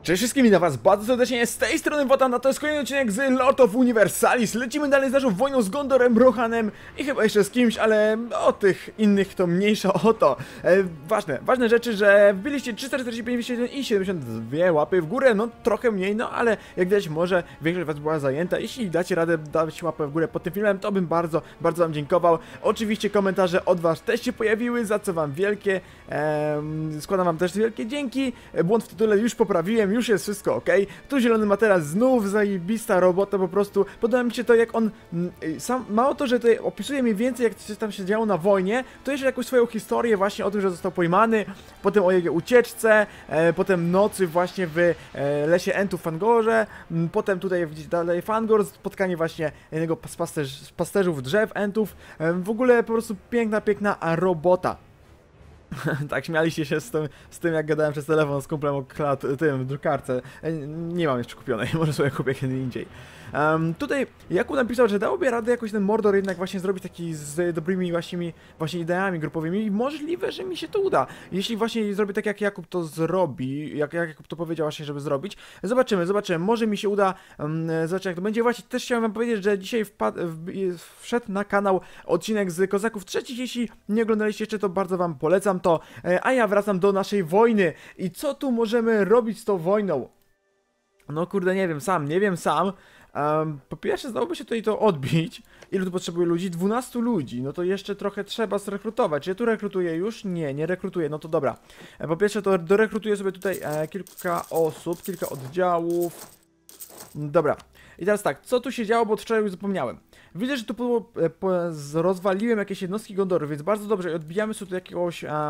Cześć wszystkim, witam was bardzo serdecznie, z tej strony Wotan, a to jest kolejny odcinek z Lord of Universalis. Lecimy dalej z naszą wojną z Gondorem, Rohanem i chyba jeszcze z kimś, ale o tych innych to mniejsza o to. Ważne rzeczy, że wbiliście 345 i 72 łapy w górę, no trochę mniej, no ale jak widać może większość was była zajęta. Jeśli dacie radę dać łapę w górę pod tym filmem, to bym bardzo wam dziękował. Oczywiście komentarze od was też się pojawiły, za co wam wielkie, składam wam też wielkie dzięki. Błąd w tytule już poprawiłem, już jest wszystko ok. Tu zielony ma teraz znów zajebista robota, po prostu podoba mi się to, jak on sam, mało to, że tutaj opisuje mniej więcej jak coś tam się działo na wojnie, to jeszcze jakąś swoją historię właśnie o tym, że został pojmany, potem o jego ucieczce, potem nocy właśnie w lesie Entów w Fangorze, potem tutaj dalej Fangor, spotkanie właśnie jednego z pasterzów drzew Entów, w ogóle po prostu piękna robota. Tak, śmialiście się z tym jak gadałem przez telefon z kumplem o tym drukarce. Nie mam jeszcze kupionej, może sobie kupię kiedy indziej. Tutaj Jakub napisał, że dałoby radę jakoś ten Mordor jednak właśnie zrobić taki z dobrymi właśnie ideami grupowymi i możliwe, że mi się to uda. Jeśli właśnie zrobię tak jak Jakub to zrobi, jak Jakub to powiedział właśnie, żeby zrobić. Zobaczymy, może mi się uda, zobaczymy jak to będzie. Właśnie też chciałem wam powiedzieć, że dzisiaj wszedł na kanał odcinek z Kozaków trzecich. Jeśli nie oglądaliście jeszcze, to bardzo wam polecam to, a ja wracam do naszej wojny. I co tu możemy robić z tą wojną? No kurde, nie wiem sam. Po pierwsze, zdałoby się tutaj to odbić. Ilu tu potrzebuje ludzi? 12 ludzi. No to jeszcze trochę trzeba zrekrutować. Czy ja tu rekrutuję już? Nie rekrutuję. No to dobra. Po pierwsze, to dorekrutuję sobie tutaj kilka osób, kilka oddziałów. Dobra. I teraz tak, co tu się działo, bo wczoraj już zapomniałem. Widzę, że tu rozwaliłem jakieś jednostki Gondoru, więc bardzo dobrze. Odbijamy sobie tu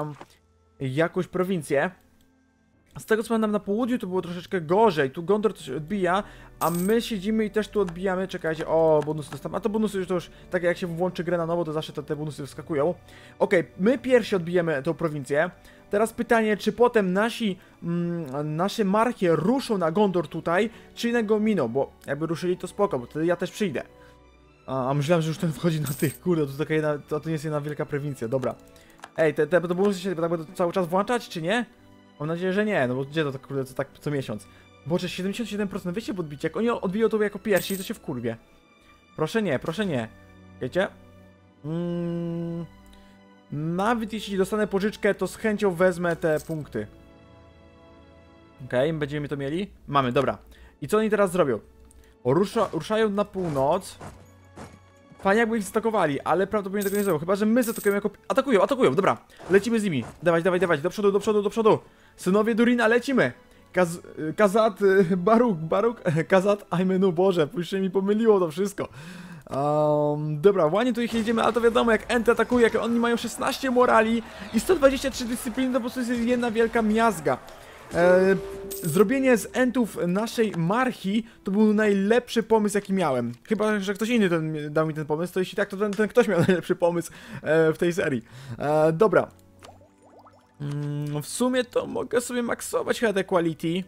jakąś prowincję. Z tego co pamiętam, na południu to było troszeczkę gorzej, tu Gondor coś odbija, a my siedzimy i też tu odbijamy, czekajcie, o, bonusy dostałem, a to bonusy już tak jak się włączy grę na nowo, to zawsze te bonusy wskakują. Okej, my pierwsi odbijemy tą prowincję. Teraz pytanie, czy potem nasze markie ruszą na Gondor tutaj, czy na go miną, bo jakby ruszyli to spoko, bo wtedy ja też przyjdę. A myślałem, że już ten wchodzi na tych, kurde, to taka jedna, to nie jest jedna wielka prowincja, dobra. Ej, te bonusy się tak będą cały czas włączać, czy nie? Mam nadzieję, że nie, no bo gdzie to kurde, to tak co miesiąc. Boże, 77% weźcie podbicie, jak oni odbiją to jako pierwsi, to się wkurwie. Proszę nie. Wiecie? Nawet jeśli dostanę pożyczkę, to z chęcią wezmę te punkty. Okej, będziemy to mieli? Mamy, dobra. I co oni teraz zrobią? Ruszają na północ. Fajnie jakby ich zaatakowali, ale prawdopodobnie tego nie zrobią. Chyba że my zaatakujemy jako... Atakują, dobra. Lecimy z nimi. Dawać, do przodu. Synowie Durina, lecimy. Kazat, Baruk, Kazat, Aymenu, Boże, już się mi pomyliło to wszystko. Dobra, ładnie tu ich jedziemy, ale to wiadomo, jak Enty atakuje, jak oni mają 16 morali i 123 dyscypliny, to po prostu jest jedna wielka miazga. Zrobienie z Entów naszej marchi to był najlepszy pomysł jaki miałem. Chyba, że ktoś inny dał mi ten pomysł, to jeśli tak, to ten ktoś miał najlepszy pomysł w tej serii. Dobra. W sumie to mogę sobie maksować chyba te quality.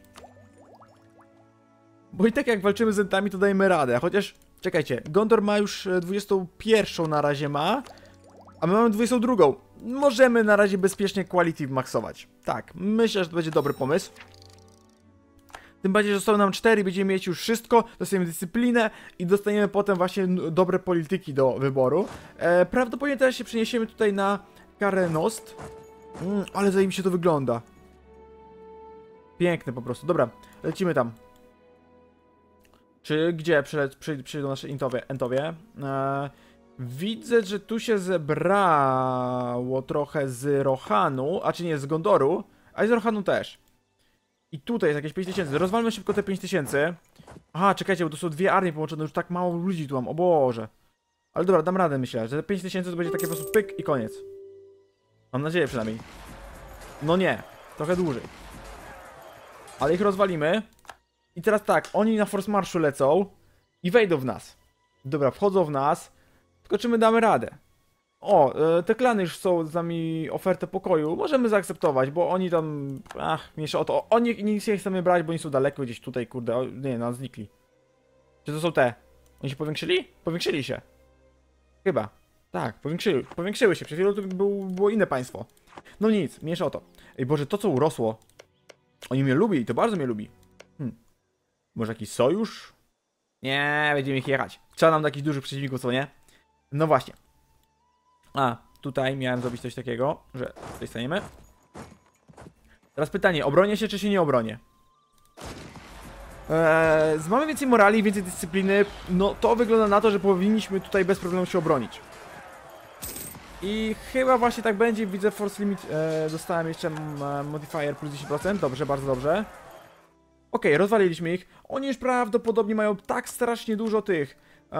Bo i tak jak walczymy z Entami, to dajemy radę, chociaż... Czekajcie, Gondor ma już 21 na razie ma, a my mamy 22. Możemy na razie bezpiecznie quality maksować. Tak, myślę, że to będzie dobry pomysł. Tym bardziej, że zostały nam 4, będziemy mieć już wszystko, dostaniemy dyscyplinę i dostaniemy potem właśnie dobre polityki do wyboru. Prawdopodobnie teraz się przeniesiemy tutaj na Karenost. Ale zajebiście to wygląda. Piękne po prostu, dobra, lecimy tam. Czy gdzie przyjdą nasze Entowie? Widzę, że tu się zebrało trochę z Rohanu, a czy nie, z Gondoru, a i z Rohanu też. I tutaj jest jakieś 5000. Rozwalmy szybko te 5000. Aha, czekajcie, bo to są dwie armie połączone, już tak mało ludzi tu mam, o Boże. Ale dobra, dam radę, myślę, że te 5000 to będzie takie po prostu pyk i koniec. Mam nadzieję przynajmniej. No nie, trochę dłużej. Ale ich rozwalimy. I teraz tak, oni na Force Marszu lecą i wejdą w nas. Dobra, wchodzą w nas. Tylko czy my damy radę? O, te klany już są z nami ofertę pokoju. Możemy zaakceptować, bo oni tam... mniejsza o to. Oni nic nie chcemy brać, bo oni są daleko gdzieś tutaj, kurde. Nie, nas znikli. Czy to są te? Oni się powiększyli? Powiększyli się. Chyba. Tak, powiększyły się. Przed chwilą to było inne państwo. No nic, mniejsza o to. Ej Boże, to co urosło. Oni mnie lubi, to bardzo mnie lubi. Może jakiś sojusz? Nie, będziemy ich jechać. Trzeba nam takich dużych przeciwników, co nie? No właśnie. A, tutaj miałem zrobić coś takiego, że tutaj staniemy. Teraz pytanie, obronię się czy się nie obronię? Mamy więcej morali, więcej dyscypliny. No to wygląda na to, że powinniśmy tutaj bez problemu się obronić. I chyba właśnie tak będzie. Widzę force limit. Dostałem jeszcze modifier plus 10%. Dobrze, bardzo dobrze. Okej, rozwaliliśmy ich. Oni już prawdopodobnie mają tak strasznie dużo tych.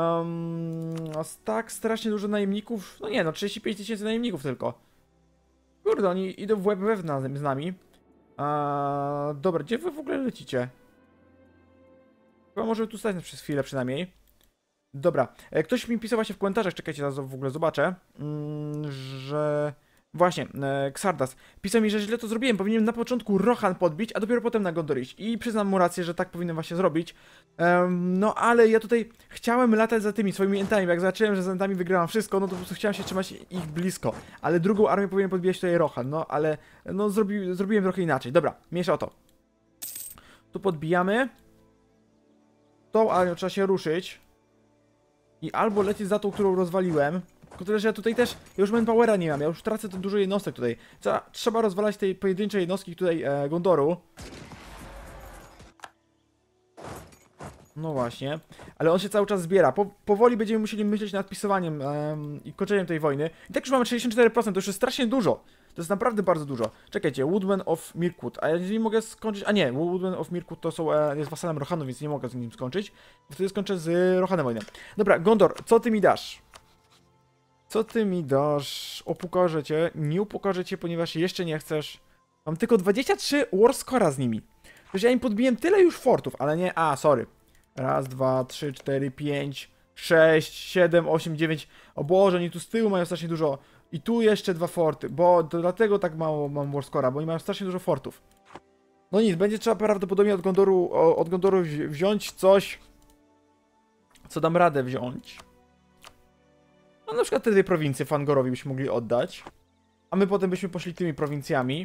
Tak strasznie dużo najemników. No nie, no 35 000 najemników tylko. Kurde, oni idą w łeb z nami. Dobra, gdzie wy w ogóle lecicie? Chyba może tu stać przez chwilę przynajmniej. Dobra, ktoś mi pisał właśnie w komentarzach, czekajcie, zaraz w ogóle zobaczę, że... Właśnie, Xardas pisał mi, że źle to zrobiłem, powinienem na początku Rohan podbić, a dopiero potem na Gondor iść. I przyznam mu rację, że tak powinienem właśnie zrobić. No ale ja tutaj chciałem latać za tymi swoimi entami, jak zobaczyłem, że z entami wygrałam wszystko, no to po prostu chciałem się trzymać ich blisko. Ale drugą armię powinien podbijać tutaj Rohan, no ale no zrobiłem trochę inaczej. Dobra, mniejsza o to. Tu podbijamy. Tą armią trzeba się ruszyć. I albo lecieć za tą, którą rozwaliłem. Tylko tyle, że ja tutaj też, ja już manpowera nie mam, ja już tracę to dużo jednostek tutaj. Trzeba rozwalać tej pojedynczej jednostki tutaj Gondoru. No właśnie, ale on się cały czas zbiera. Powoli będziemy musieli myśleć nad pisowaniem i kończeniem tej wojny. I tak już mamy 64%, to już jest strasznie dużo. To jest naprawdę bardzo dużo. Czekajcie, Woodman of Mirkwood. A ja nie mogę skończyć. A nie, Woodman of Mirkwood to są, jest wasalem Rohanu, więc nie mogę z nim skończyć. Wtedy skończę z Rohanem wojnę. Dobra, Gondor, co ty mi dasz? Co ty mi dasz? Upokorzę cię. Nie upokorzę cię, ponieważ jeszcze nie chcesz. Mam tylko 23 warscora z nimi. Przecież ja im podbiłem tyle już fortów, ale nie. Sorry. Raz, dwa, trzy, cztery, pięć, 6, 7, 8, 9. O Boże, oni tu z tyłu mają strasznie dużo. I tu jeszcze 2 forty, bo to dlatego tak mało mam warscora, bo oni mają strasznie dużo fortów. No nic, będzie trzeba prawdopodobnie od Gondoru wziąć coś, co dam radę wziąć. No na przykład te 2 prowincje Fangorowi byśmy mogli oddać. A my potem byśmy poszli tymi prowincjami.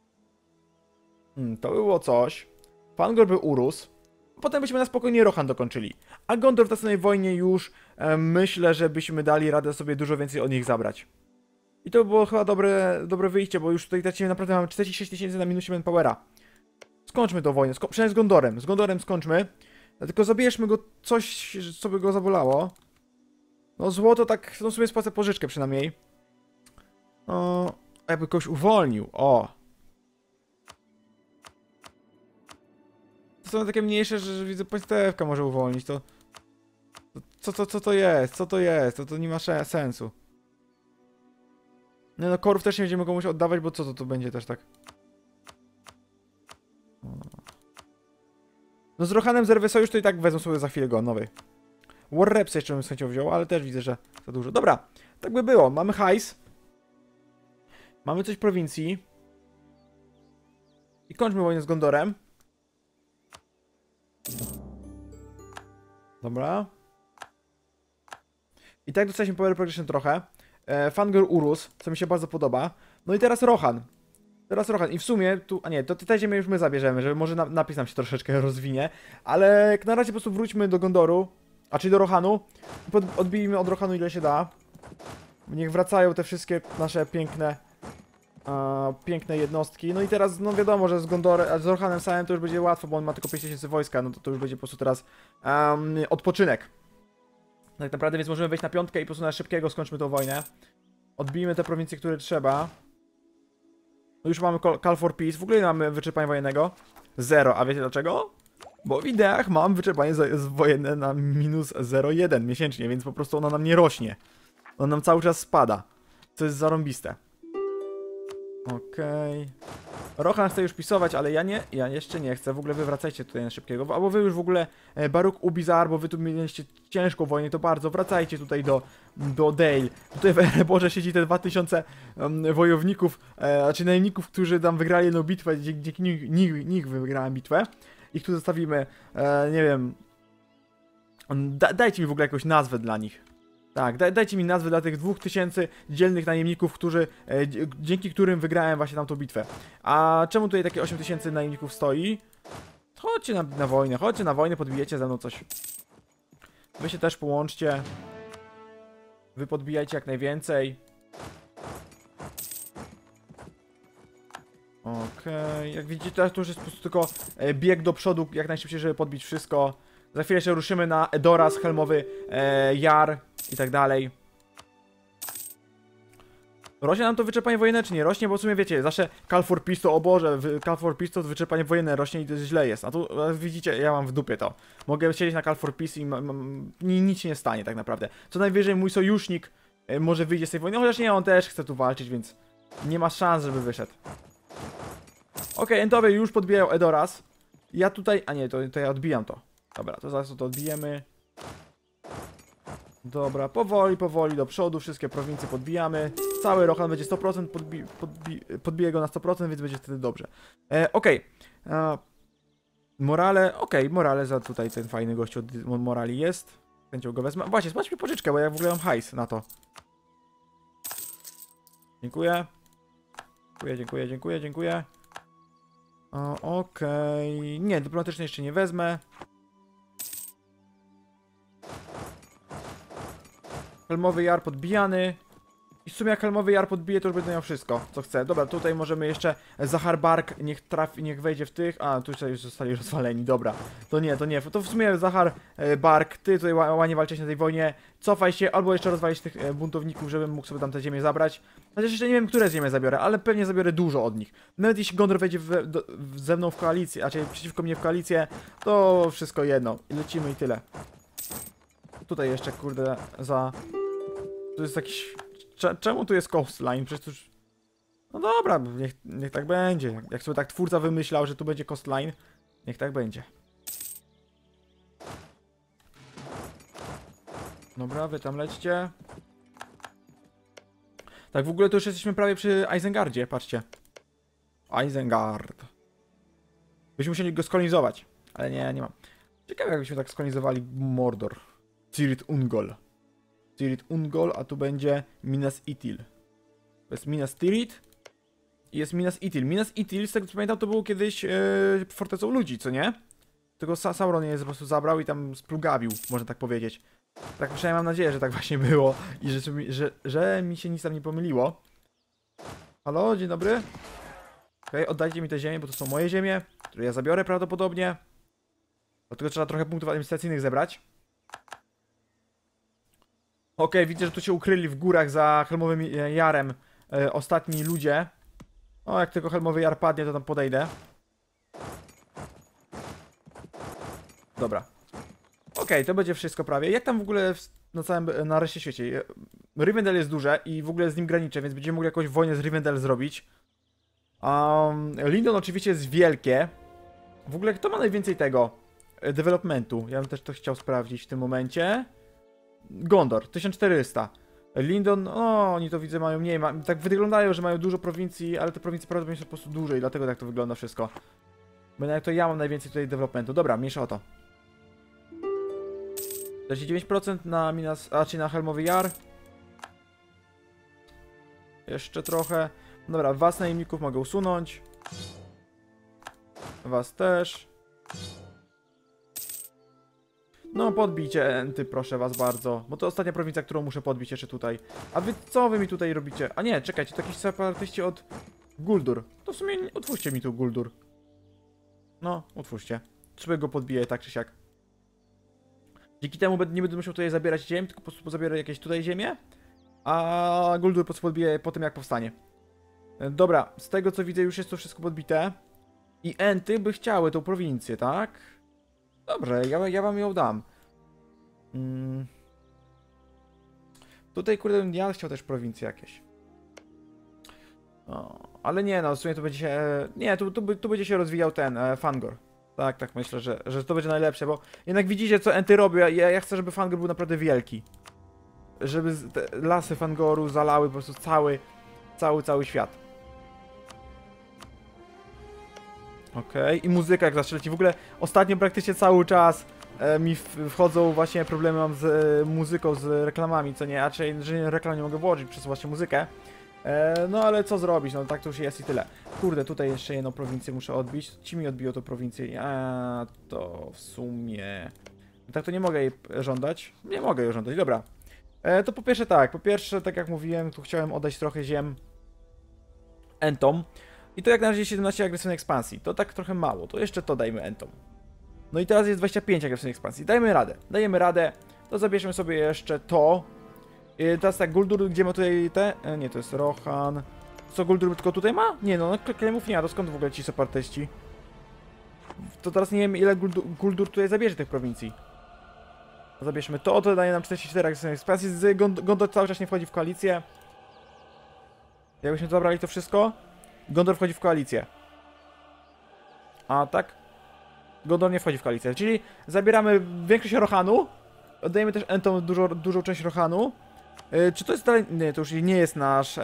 To było coś. Fangor by urósł. Potem byśmy na spokojnie Rohan dokończyli. A Gondor w następnej wojnie już myślę, że byśmy dali radę sobie dużo więcej od nich zabrać. I to by było chyba dobre wyjście, bo już tutaj tracimy naprawdę, mamy 46 000 na minusie manpowera. Skończmy tą wojnę, przynajmniej z Gondorem. Z Gondorem skończmy. Tylko zabierzmy go coś, co by go zabolało. No złoto tak, no sobie spłacę pożyczkę przynajmniej. No, jakby kogoś uwolnił, o. To są takie mniejsze, że widzę państewka może uwolnić, to... Co to jest? Co to jest? To nie ma sensu. Nie no, korów też nie będziemy komuś oddawać, bo co to będzie też tak? No z Rohanem zerwę sojusz, to i tak wezmą sobie za chwilę go, nowy. War Reps jeszcze bym z chęcią wziął, ale też widzę, że za dużo. Dobra, tak by było. Mamy hajs. Mamy coś w prowincji. I kończmy wojnę z Gondorem. Dobra. I tak dostaliśmy power progression trochę. Fangor urósł, co mi się bardzo podoba. No i teraz Rohan. I w sumie tu... A nie, to te ziemię już my zabierzemy, żeby może napis nam się troszeczkę rozwinie. Ale jak na razie po prostu wróćmy do Gondoru. Czyli do Rohanu. Odbijmy od Rohanu ile się da. Niech wracają te wszystkie nasze piękne jednostki. No i teraz, no wiadomo, że z Gondorem, z Rohanem samym to już będzie łatwo, bo on ma tylko 5000 wojska. No to już będzie po prostu teraz odpoczynek. Tak naprawdę, więc możemy wejść na 5 i po prostu na szybkiego skończmy tą wojnę. Odbijmy te prowincje, które trzeba. No już mamy Call for Peace. W ogóle nie mamy wyczerpania wojennego. 0. A wiecie dlaczego? Bo w ideach mam wyczerpanie wojenne na minus 0,1 miesięcznie, więc po prostu ona nam nie rośnie. Ona nam cały czas spada. Co jest zarąbiste. Okej. Rohan chce już pisować, ale ja jeszcze nie chcę. W ogóle wy wracajcie tutaj na szybkiego. Albo wy już w ogóle Baruk Ubizar, bo wy tu mieliście ciężką wojnę, to bardzo. Wracajcie tutaj do Dale. Tutaj w Ereborze siedzi te 2000 wojowników, znaczy najemników, którzy tam wygrali jedną bitwę. Dzięki nich wygrałem bitwę. Ich tu zostawimy, nie wiem. Dajcie mi w ogóle jakąś nazwę dla nich. Tak, dajcie mi nazwę dla tych 2000 dzielnych najemników, dzięki którym wygrałem właśnie tamtą bitwę. A czemu tutaj takie 8000 najemników stoi? chodźcie na wojnę, podbijecie ze mną coś. Wy się też połączcie. Wy podbijajcie jak najwięcej. Okej, jak widzicie teraz to już jest po prostu tylko bieg do przodu jak najszybciej, żeby podbić wszystko. Za chwilę się ruszymy na Edoras, Helmowy Jar i tak dalej. Rośnie nam to wyczerpanie wojenne, czy nie rośnie? Bo w sumie wiecie, zawsze Call for Pistol, o Boże, Call for Pistol wyczerpanie wojenne rośnie i to źle jest. A tu widzicie, ja mam w dupie to. Mogę siedzieć na Call for Peace i nic się nie stanie tak naprawdę. Co najwyżej mój sojusznik może wyjdzie z tej wojny, chociaż nie, on też chce tu walczyć, więc nie ma szans, żeby wyszedł. Okej, Entowie już podbijają Edoras. Ja tutaj, a nie, to ja odbijam to. Dobra, to zaraz to odbijemy. Dobra, powoli do przodu, wszystkie prowincje podbijamy. Cały Rohan będzie 100%, podbije go na 100%, więc będzie wtedy dobrze. Okej. Morale, Morale za tutaj ten fajny gościu od Morali jest. Chęcią go wezmę. Właśnie, spłać mi pożyczkę, bo ja w ogóle mam hajs na to. Dziękuję. Dziękuję. Okej. Nie, dyplomatycznie jeszcze nie wezmę. Helmowy Jar podbijany. I w sumie jak Helmowy Jar podbije, to już będę miał wszystko, co chcę. Dobra, tutaj możemy jeszcze Zahar Bark, niech wejdzie w tych. A, tu już zostali rozwaleni, dobra. To nie. To w sumie Zahar Bark, ty tutaj ładnie walczysz na tej wojnie. Cofaj się, albo jeszcze rozwalić tych buntowników, żebym mógł sobie tam te ziemię zabrać. Chociaż jeszcze nie wiem, które ziemię zabiorę, ale pewnie zabiorę dużo od nich. Nawet jeśli Gondor wejdzie ze mną w koalicję, a czyli przeciwko mnie w koalicję, to wszystko jedno. I lecimy i tyle. Tutaj jeszcze, kurde, tu jest jakiś... Czemu tu jest coastline? Przecież to już... No dobra, niech tak będzie. Jak sobie tak twórca wymyślał, że tu będzie coastline, niech tak będzie. Dobra, wy tam lećcie. Tak, w ogóle to już jesteśmy prawie przy Isengardzie, patrzcie. Isengard. Byśmy musieli go skolonizować, ale nie mam. Ciekawe, jakbyśmy tak skolonizowali Mordor. Cirith Ungol, a tu będzie Minas Ithil. To jest Minas Tirith i jest Minas Ithil. Minas Ithil, z tego co pamiętam, to było kiedyś fortecą ludzi, co nie? Tylko Sauron je po prostu zabrał i tam splugawił, można tak powiedzieć. Tak przynajmniej mam nadzieję, że tak właśnie było i że mi się nic tam nie pomyliło. Halo, dzień dobry. Okej, oddajcie mi te ziemię, bo to są moje ziemie, które ja zabiorę prawdopodobnie. Dlatego trzeba trochę punktów administracyjnych zebrać. Okej, widzę, że tu się ukryli w górach za Helmowym Jarem ostatni ludzie. O, jak tylko Helmowy Jar padnie, to tam podejdę. Dobra. Okej, to będzie wszystko prawie. Jak tam w ogóle na reszcie świecie? Rivendell jest duże i w ogóle z nim graniczę, więc będziemy mogli jakąś wojnę z Rivendell zrobić. Lindon oczywiście jest wielkie. W ogóle kto ma najwięcej tego? Developmentu. Ja bym też to chciał sprawdzić w tym momencie. Gondor, 1400. Lindon, oni to widzę mają mniej. Tak wyglądają, że mają dużo prowincji, ale te prowincje prawdopodobnie są po prostu duże i dlatego tak to wygląda wszystko. Bo jak to ja mam najwięcej tutaj developmentu. Dobra, mniejsza o to. 49% na Minas, czyli na Helmowy Jar. Jeszcze trochę. Dobra, was najemników mogę usunąć. Was też. No, podbijcie Enty, proszę was bardzo. Bo to ostatnia prowincja, którą muszę podbić jeszcze tutaj. A wy, co wy mi tutaj robicie? A nie, czekajcie, to jakiś separatyści od Guldur. To w sumie otwórzcie mi tu Guldur. No, otwórzcie. Trzeba go podbiję tak czy siak. Dzięki temu nie będę musiał tutaj zabierać ziem, tylko po prostu zabierę jakieś tutaj ziemię. A Guldur po prostu podbije po tym, jak powstanie. Dobra, z tego co widzę już jest to wszystko podbite. I Enty by chciały tą prowincję, tak? Dobrze, ja wam ją dam. Tutaj, kurde, ja chciał też prowincje jakieś. Ale nie, no, w sumie to będzie się... Nie, tu będzie się rozwijał ten Fangor. Tak, myślę, że to będzie najlepsze, bo jednak widzicie, co Enty robią. Ja chcę, żeby Fangor był naprawdę wielki. Żeby te lasy Fangoru zalały po prostu cały świat. Okej, i muzyka jak zawsze leci. W ogóle ostatnio praktycznie cały czas mi wchodzą właśnie problemy mam z muzyką, z reklamami, co nie, a czy że reklam nie mogę włożyć przez właśnie muzykę. No ale co zrobić, no tak to już jest i tyle. Kurde, tutaj jeszcze jedną prowincję muszę odbić. Ci mi odbiło tą prowincję. To w sumie... Tak to nie mogę jej żądać. Nie mogę jej żądać, dobra. To po pierwsze tak. Po pierwsze, tak jak mówiłem, tu chciałem oddać trochę ziem Entom. I to jak na razie 17 agresywnej ekspansji. To tak trochę mało. To jeszcze to dajmy Entom. No i teraz jest 25 agresywnej ekspansji. Dajmy radę. Dajemy radę. To zabierzmy sobie jeszcze to. Teraz tak, Guldur, gdzie ma tutaj te? Nie, to jest Rohan. Co, Guldur tylko tutaj ma? Nie, no claimów nie ma. To skąd w ogóle ci separytyści? To teraz nie wiem, ile Guldur tutaj zabierze tych prowincji. Zabierzmy to. To daje nam 44 agresywnej ekspansji. Gondor cały czas nie wchodzi w koalicję. Jakbyśmy zabrali to wszystko, Gondor wchodzi w koalicję. A tak? Gondor nie wchodzi w koalicję, czyli zabieramy większość Rohanu. Oddajemy też Entom dużą część Rohanu. Czy to jest dalej... Nie, to już nie jest nasz...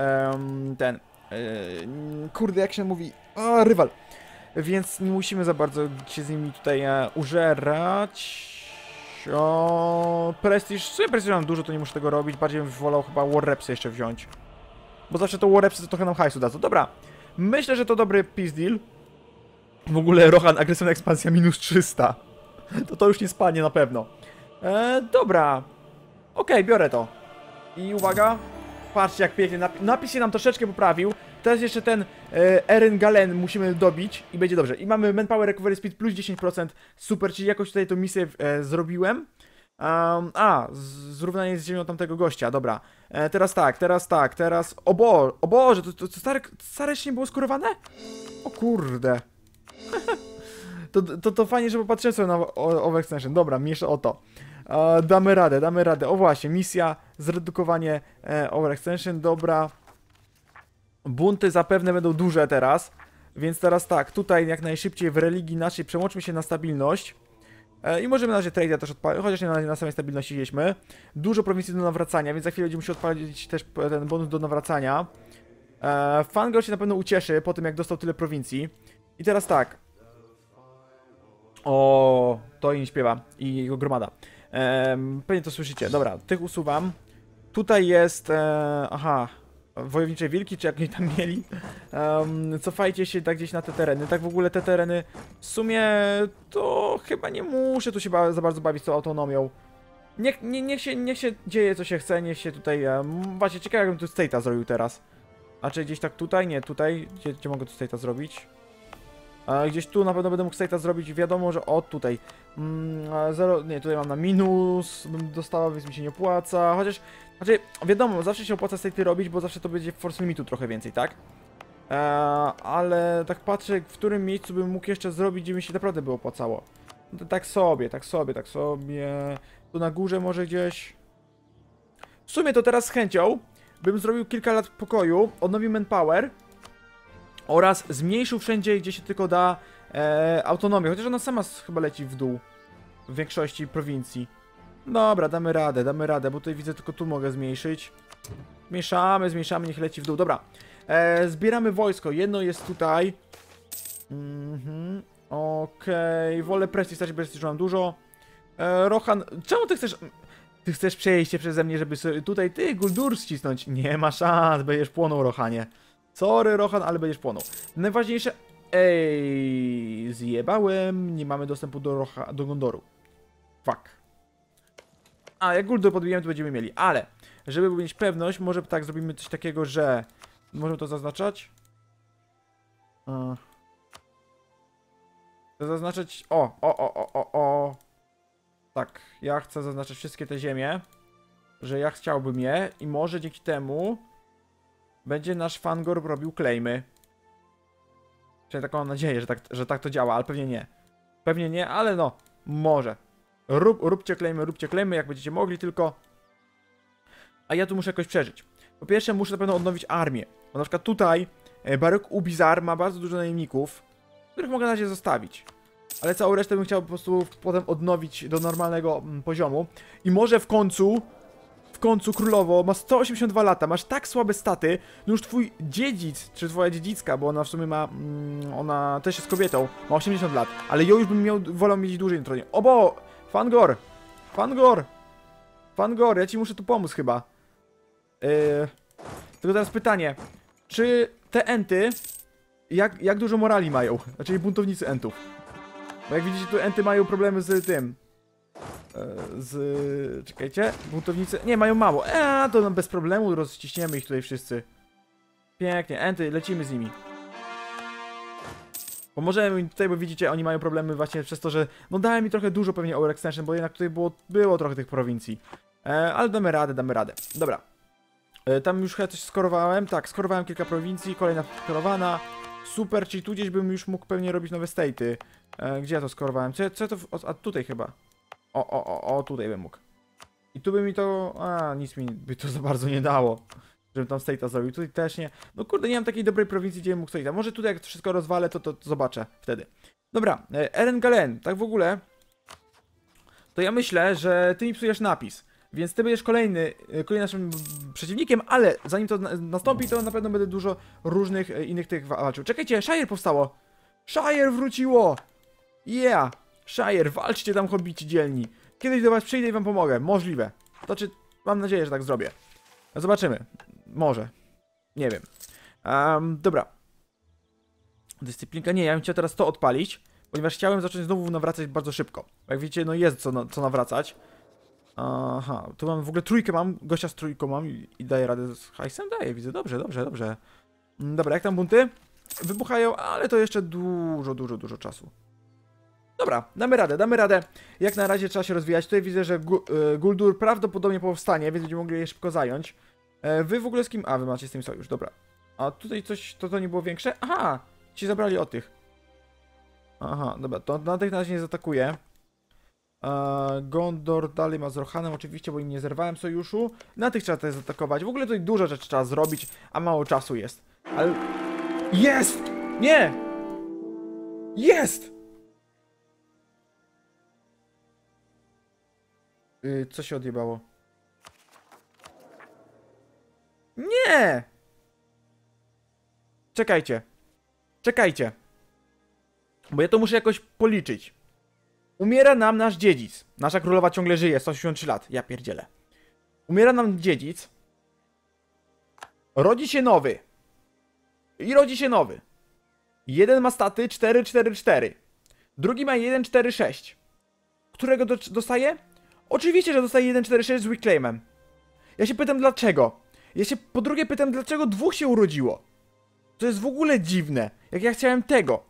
kurde, jak się mówi... rywal. Więc nie musimy za bardzo się z nimi tutaj użerać. Prestiż... W sumie prestiż mam dużo, to nie muszę tego robić. Bardziej bym wolał chyba War Repsy jeszcze wziąć. Bo zawsze to War Repsy to trochę nam hajsu dadzą. Dobra. Myślę, że to dobry peace deal. W ogóle Rohan, agresywna ekspansja minus 300. To już nie spadnie na pewno. Dobra. Okej, biorę to. I uwaga. Patrzcie jak pięknie. Napis się nam troszeczkę poprawił. Teraz jeszcze ten Eren Galen musimy dobić i będzie dobrze. I mamy Manpower Recovery Speed plus 10%. Super, czyli jakoś tutaj tą misję zrobiłem. Zrównanie z ziemią tamtego gościa, dobra. Teraz... O Boże, to stare jeszcze nie było skórowane? O kurde. To fajnie, że popatrzyłem sobie na Overextension. Dobra, mniejsza o to. Damy radę. O właśnie, misja, zredukowanie Overextension, dobra. Bunty zapewne będą duże teraz. Więc teraz tak, tutaj jak najszybciej w religii naszej przełączmy się na stabilność. I możemy na razie trade'a też odpalić, chociaż nie na samej stabilności jeźdźmy. Dużo prowincji do nawracania, więc za chwilę będziemy musieli odpalić też ten bonus do nawracania. Fangor się na pewno ucieszy po tym, jak dostał tyle prowincji. I teraz tak. O, to im śpiewa i jego gromada. Pewnie to słyszycie. Dobra, tych usuwam. Tutaj jest... wojownicze wilki, czy jak oni tam mieli. Cofajcie się tak gdzieś na te tereny. Tak w ogóle te tereny w sumie to chyba nie muszę tu się za bardzo bawić z tą autonomią. Niech się dzieje co się chce, niech się tutaj... właśnie ciekawe jakbym tu state'a zrobił teraz. A czy gdzieś tak tutaj? Nie, tutaj. Gdzie mogę tu state'a zrobić? Gdzieś tu na pewno będę mógł state'a zrobić. Wiadomo, że o tutaj. Nie, tutaj mam na minus. Bym dostała, więc mi się nie opłaca. Chociaż, znaczy, wiadomo, zawsze się opłaca state'y robić, bo zawsze to będzie force limitu trochę więcej, tak? Ale tak patrzę, w którym miejscu bym mógł jeszcze zrobić, gdzie mi się naprawdę by opłacało. No to tak sobie. Tu na górze może gdzieś. W sumie to teraz z chęcią bym zrobił kilka lat pokoju, odnowił manpower oraz zmniejszył wszędzie, gdzie się tylko da autonomię, chociaż ona sama chyba leci w dół w większości prowincji. Dobra, damy radę, bo tutaj widzę tylko tu mogę zmniejszyć. Zmniejszamy, niech leci w dół. Dobra, zbieramy wojsko, jedno jest tutaj. Okej, wolę prestiż, prestiż mam dużo. Rohan, czemu ty chcesz... Ty chcesz przejść się przeze mnie, żeby sobie tutaj ty Guldur ścisnąć? Nie ma szans, będziesz płonął, Rohanie. Sorry, Rohan, ale będziesz płonął. Najważniejsze... zjebałem. Nie mamy dostępu do Gondoru. Fuck. Jak Guldur podbijemy, to będziemy mieli. Ale, żeby mieć pewność, może tak zrobimy coś takiego, że... Możemy to zaznaczać? Zaznaczać... Tak, ja chcę zaznaczyć wszystkie te ziemie, że ja chciałbym je i może dzięki temu będzie nasz Fangor robił claimy. Czyli taką mam nadzieję, że tak to działa, ale pewnie nie. Pewnie nie, ale no, może. Róbcie claimy, jak będziecie mogli tylko. A ja tu muszę jakoś przeżyć. Po pierwsze muszę na pewno odnowić armię. Bo na przykład tutaj Baruk Ubizar ma bardzo dużo najemników, których mogę na razie zostawić. Ale całą resztę bym chciał po prostu potem odnowić do normalnego poziomu. I może w końcu królowo ma 182 lata, masz tak słabe staty, no już twój dziedzic, czy twoja dziedzicka, bo ona w sumie ma, ona też jest kobietą, ma 80 lat, ale ją już bym wolał mieć dłużej na tronie. Fangor, ja ci muszę tu pomóc chyba. Tylko teraz pytanie, czy te enty, jak dużo morali mają? Znaczy buntownicy entów. Bo jak widzicie, tu enty mają problemy z tym. Czekajcie, buntownicy, nie, mają mało. To no bez problemu, rozciśniemy ich tutaj wszyscy. Pięknie, enty, lecimy z nimi. Pomożemy im tutaj, bo widzicie, oni mają problemy właśnie przez to, że no dałem mi trochę dużo pewnie overextension, bo jednak tutaj było trochę tych prowincji. Ale damy radę, damy radę. Dobra. Tam już chyba coś skorowałem. Tak, skorowałem kilka prowincji, kolejna skorowana. Super, czyli tu gdzieś bym już mógł pewnie robić nowe state'y. Gdzie ja to skorowałem? Co to... A tutaj chyba. Tutaj bym mógł. I tu by mi to... nic mi by to za bardzo nie dało. Żebym tam state'a zrobił. Tutaj też nie. No kurde, nie mam takiej dobrej prowincji, gdzie bym mógł state'a. Może tutaj jak to wszystko rozwalę, to zobaczę wtedy. Dobra, Eren Galen, tak w ogóle... To ja myślę, że ty mi psujesz napis. Więc ty będziesz kolejnym naszym przeciwnikiem, ale zanim to nastąpi, to na pewno będę dużo różnych innych tych walczył. Czekajcie, Shire powstało! Shire wróciło! Yeah! Shire, walczcie tam, hobbici dzielni. Kiedyś do was przyjdę i wam pomogę. Możliwe. To czy... Mam nadzieję, że tak zrobię. Zobaczymy. Może. Nie wiem. Dobra. Dyscyplinka. Nie, ja bym chciał teraz to odpalić, ponieważ chciałem zacząć znowu nawracać bardzo szybko. Jak widzicie, no jest co nawracać. Aha, tu mam w ogóle trójkę mam, gościa z trójką mam i daję radę z hajsem? Daję, widzę, dobrze. Dobra, jak tam bunty? Wybuchają, ale to jeszcze dużo czasu. Dobra, damy radę. Jak na razie trzeba się rozwijać. Tutaj widzę, że Guldur prawdopodobnie powstanie, więc będziemy mogli je szybko zająć. Wy w ogóle z kim? Wy macie z tym sojusz, dobra. A tutaj coś, to nie było większe? Aha, ci zabrali od tych. Aha, dobra, to na tych na razie nie zaatakuje. Gondor dalej ma z Rohanem oczywiście, bo im nie zerwałem sojuszu. Na tych trzeba też zaatakować. W ogóle tutaj dużo rzeczy trzeba zrobić, a mało czasu jest. Ale... Jest! Nie! Jest! Co się odjebało? Nie! Czekajcie. Bo ja to muszę jakoś policzyć. Umiera nam nasz dziedzic. Nasza królowa ciągle żyje, 183 lat. Ja pierdzielę. Umiera nam dziedzic. Rodzi się nowy. I rodzi się nowy. Jeden ma staty 4-4-4. Drugi ma 1-4-6. Którego dostaje? Oczywiście, że dostaje 1-4-6 z reclaimem. Ja się pytam dlaczego. Ja się po drugie pytam dlaczego dwóch się urodziło. To jest w ogóle dziwne. Jak ja chciałem tego.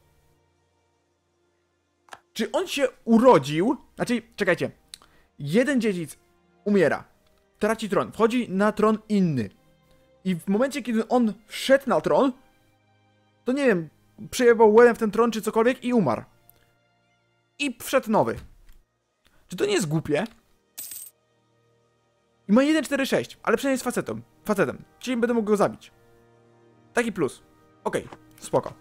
Czy on się urodził? Znaczy, czekajcie. Jeden dziedzic umiera. Traci tron. Wchodzi na tron inny. I w momencie, kiedy on wszedł na tron, to nie wiem, przejebał łelem w ten tron czy cokolwiek i umarł. I wszedł nowy. Czy to nie jest głupie? I ma 1-4-6, ale przynajmniej jest facetem. Czyli będę mógł go zabić. Taki plus. Okej, spoko.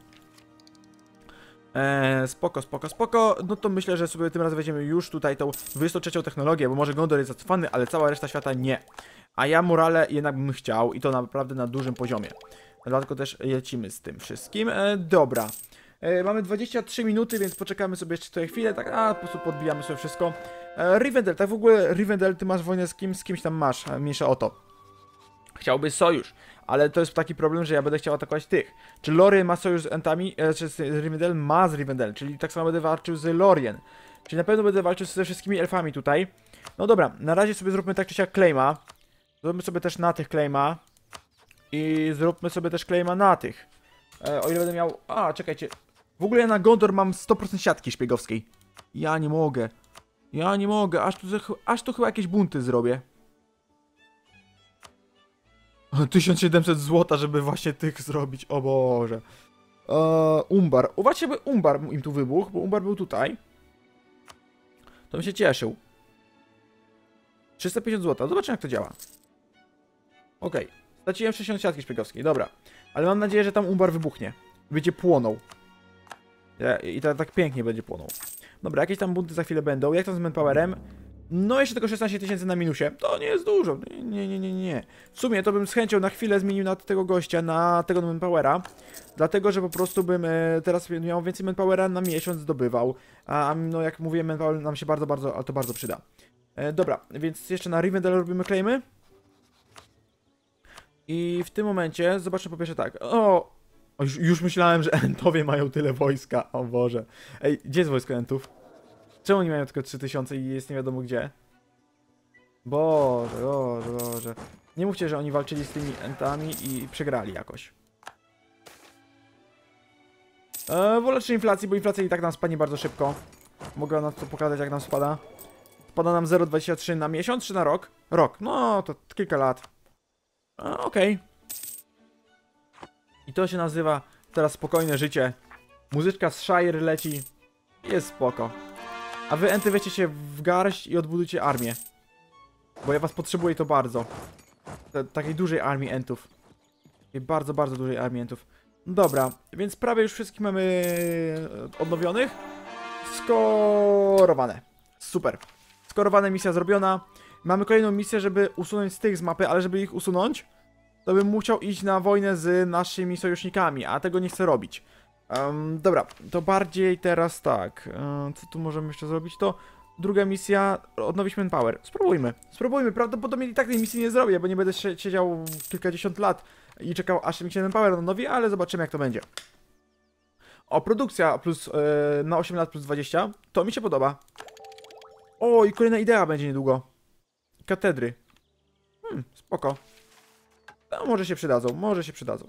Spoko. No to myślę, że sobie tym razem weźmiemy już tutaj tą 23. technologię, bo może Gondor jest zacofany, ale cała reszta świata nie. A ja morale jednak bym chciał i to naprawdę na dużym poziomie. Dlatego też lecimy z tym wszystkim. Dobra. Mamy 23 minuty, więc poczekamy sobie jeszcze tutaj chwilę, tak, po prostu podbijamy sobie wszystko. Rivendell, tak w ogóle Rivendell, ty masz wojnę z kimś? Z kimś tam masz, mniejsza o to. Chciałby sojusz, ale to jest taki problem, że ja będę chciał atakować tych. Czy Lorien ma sojusz z Entami? Czy Rivendell ma z Rivendell, czyli tak samo będę walczył z Lorien. Czyli na pewno będę walczył ze wszystkimi elfami tutaj. No dobra, na razie sobie zróbmy tak czy siak claima. Zróbmy sobie też na tych claima. I zróbmy sobie też claima na tych. O ile będę miał... czekajcie. W ogóle ja na Gondor mam 100% siatki szpiegowskiej. Ja nie mogę. Aż tu chyba jakieś bunty zrobię. 1700 złota, żeby właśnie tych zrobić, o Boże. Umbar. Uważajcie, by Umbar im tu wybuchł, bo Umbar był tutaj. To bym się cieszył. 350 złota, zobaczymy jak to działa. Okej, straciłem 60 siatki szpiegowskiej, dobra. Ale mam nadzieję, że tam Umbar wybuchnie. Będzie płonął. I tak pięknie będzie płonął. Dobra, jakieś tam bunty za chwilę będą. Jak tam z manpowerem? No jeszcze tylko 16 000 na minusie. To nie jest dużo. Nie. W sumie to bym z chęcią na chwilę zmienił na tego gościa, na tego manpowera. Dlatego, że po prostu bym teraz miał więcej manpowera na miesiąc zdobywał. A no jak mówiłem, manpower nam się bardzo przyda. Dobra, więc jeszcze na Rivendell robimy claimy. I w tym momencie, zobaczmy po pierwsze tak. Już myślałem, że Entowie mają tyle wojska. O Boże. Ej, gdzie jest wojsko Entów? Czemu oni mają tylko 3000 i jest nie wiadomo gdzie? Boże, Boże, Boże. Nie mówcie, że oni walczyli z tymi Entami i przegrali jakoś. Wolę czy inflacji, bo inflacja i tak nam spadnie bardzo szybko. Mogę na to pokazać, jak nam spada. Spada nam 0,23 na miesiąc czy na rok? Rok, no to kilka lat. Okej. I to się nazywa teraz spokojne życie. Muzyczka z Shire leci. Jest spoko. A wy Enty weźcie się w garść i odbudujcie armię. Bo ja was potrzebuję to bardzo. Takiej dużej armii Entów. Takiej bardzo, bardzo dużej armii Entów. Dobra, więc prawie już wszystkich mamy odnowionych. Skorowane. Super. Skorowana misja zrobiona. Mamy kolejną misję, żeby usunąć z tych z mapy, ale żeby ich usunąć, to bym musiał iść na wojnę z naszymi sojusznikami, a tego nie chcę robić. Dobra, to bardziej teraz tak. Co tu możemy jeszcze zrobić? To druga misja, odnowić manpower. Spróbujmy. Spróbujmy. Prawdopodobnie i tak tej misji nie zrobię, bo nie będę siedział kilkadziesiąt lat i czekał, aż mi się manpower odnowi, ale zobaczymy, jak to będzie. O, produkcja plus na 8 lat plus 20. To mi się podoba. O, i kolejna idea będzie niedługo. Katedry. Spoko. No, może się przydadzą, może się przydadzą.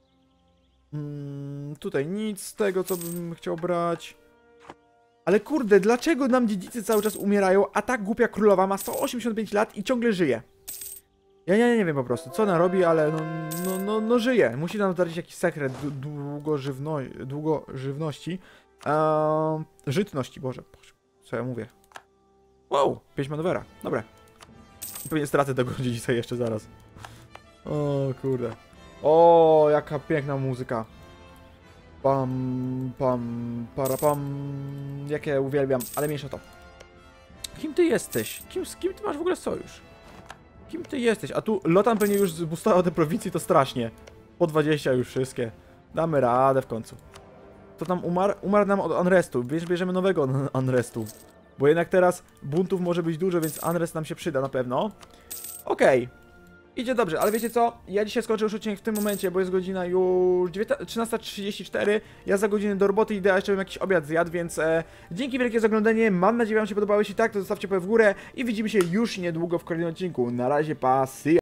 Tutaj nic z tego, co bym chciał brać. Ale kurde, dlaczego nam dziedzicy cały czas umierają, a ta głupia królowa ma 185 lat i ciągle żyje? Ja nie wiem po prostu, co ona robi, ale no żyje. Musi nam zdarzyć jakiś sekret długożywności. Żytności, Boże. Co ja mówię? Wow, 5 manowera, dobra. Pewnie stracę tego dziedzica jeszcze zaraz. O kurde. O, jaka piękna muzyka. Pam, pam, para pam. Jak ja uwielbiam, ale mniejsza to. Kim ty jesteś? Z kim ty masz w ogóle sojusz? Kim ty jesteś? A tu Lotan pewnie już zbustował te prowincje, to strasznie. Po 20 już wszystkie. Damy radę w końcu. To tam umarł? Umarł nam od Unrestu, więc bierzemy nowego Unrestu. Bo jednak teraz buntów może być dużo, więc Unrest nam się przyda na pewno. Okej. Idzie dobrze, ale wiecie co? Ja dzisiaj skończę już odcinek w tym momencie, bo jest godzina już 13:34. Ja za godzinę do roboty idę, a jeszcze bym jakiś obiad zjadł, więc dzięki wielkie za oglądanie. Mam nadzieję, wam się podobało. Jeśli tak, to zostawcie łapę w górę i widzimy się już niedługo w kolejnym odcinku. Na razie, pa, see ya.